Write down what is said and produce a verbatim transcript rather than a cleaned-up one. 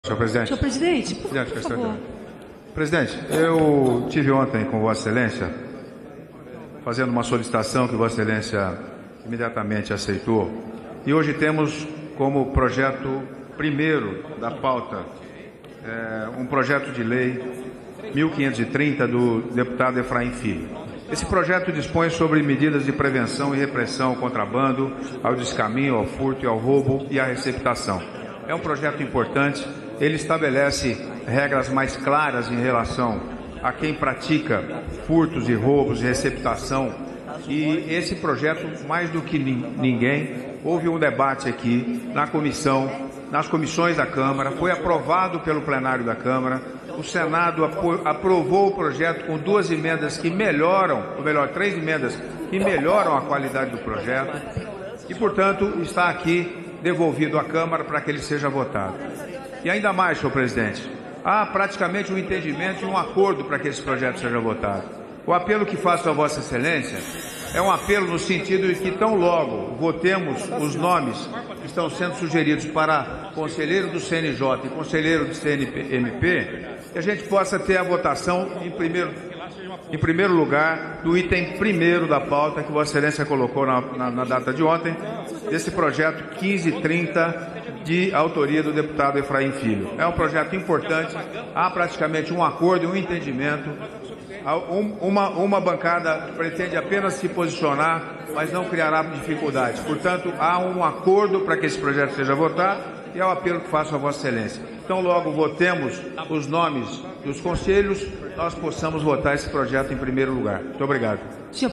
Senhor presidente. Senhor presidente, por, Presidente, por favor. Presidente, eu tive ontem com Vossa Excelência, fazendo uma solicitação que Vossa Excelência imediatamente aceitou, e hoje temos como projeto primeiro da pauta é, um projeto de lei mil quinhentos e trinta do deputado Efraim Filho. Esse projeto dispõe sobre medidas de prevenção e repressão ao contrabando, ao descaminho, ao furto e ao roubo e à receptação. É um projeto importante. Ele estabelece regras mais claras em relação a quem pratica furtos e roubos e receptação. E esse projeto, mais do que ninguém, houve um debate aqui na comissão, nas comissões da Câmara, foi aprovado pelo plenário da Câmara. O Senado aprovou o projeto com duas emendas que melhoram, ou melhor, três emendas que melhoram a qualidade do projeto. E, portanto, está aqui devolvido à Câmara para que ele seja votado. E ainda mais, senhor presidente, há praticamente um entendimento e um acordo para que esse projeto seja votado. O apelo que faço a Vossa Excelência é um apelo no sentido de que tão logo votemos os nomes que estão sendo sugeridos para conselheiro do C N J e conselheiro do C N M P, que a gente possa ter a votação em primeiro, em primeiro lugar do item primeiro da pauta que Vossa Excelência colocou na, na, na data de ontem, desse projeto quinze trinta de autoria do deputado Efraim Filho. É um projeto importante, há praticamente um acordo e um entendimento. Uma, uma bancada pretende apenas se posicionar, mas não criará dificuldades. Portanto, há um acordo para que esse projeto seja votado e é o apelo que faço a Vossa Excelência. Então, logo votemos os nomes dos conselhos, nós possamos votar esse projeto em primeiro lugar. Muito obrigado.